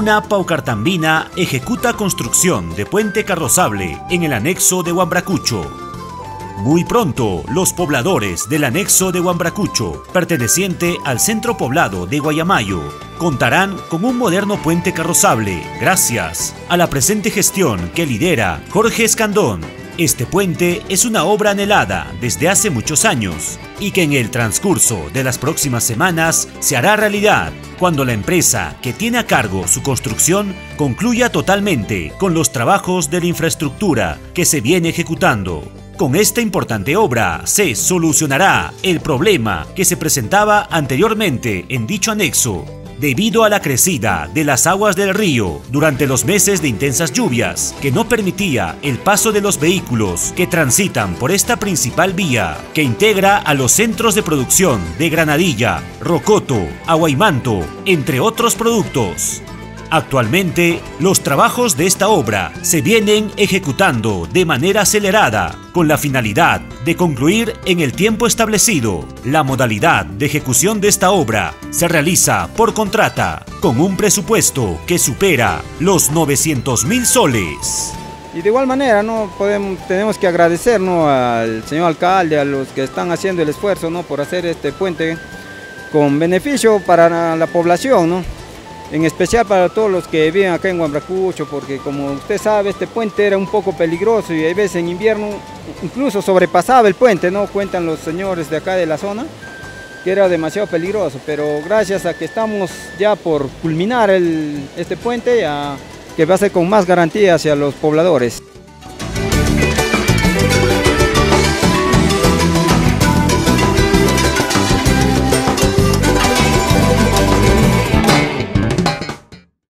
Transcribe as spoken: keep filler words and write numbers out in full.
Comuna Paucartambina ejecuta construcción de puente carrozable en el anexo de Huambracucho. Muy pronto, los pobladores del anexo de Huambracucho, perteneciente al centro poblado de Guayamayo, contarán con un moderno puente carrozable gracias a la presente gestión que lidera Jorge Escandón. Este puente es una obra anhelada desde hace muchos años y que en el transcurso de las próximas semanas se hará realidad cuando la empresa que tiene a cargo su construcción concluya totalmente con los trabajos de la infraestructura que se viene ejecutando. Con esta importante obra se solucionará el problema que se presentaba anteriormente en dicho anexo, debido a la crecida de las aguas del río durante los meses de intensas lluvias, que no permitía el paso de los vehículos que transitan por esta principal vía, que integra a los centros de producción de Granadilla, Rocoto, Aguaymanto, entre otros productos. Actualmente, los trabajos de esta obra se vienen ejecutando de manera acelerada, con la finalidad de concluir en el tiempo establecido. La modalidad de ejecución de esta obra se realiza por contrata, con un presupuesto que supera los novecientos mil soles. Y de igual manera, ¿no? Podemos, tenemos que agradecer, ¿no?, al señor alcalde, a los que están haciendo el esfuerzo, ¿no?, por hacer este puente con beneficio para la población, ¿no?, en especial para todos los que viven acá en Huambracucho, porque como usted sabe, este puente era un poco peligroso y hay veces en invierno incluso sobrepasaba el puente, ¿no? Cuentan los señores de acá de la zona que era demasiado peligroso, pero gracias a que estamos ya por culminar el, este puente, ya, que va a ser con más garantía hacia los pobladores.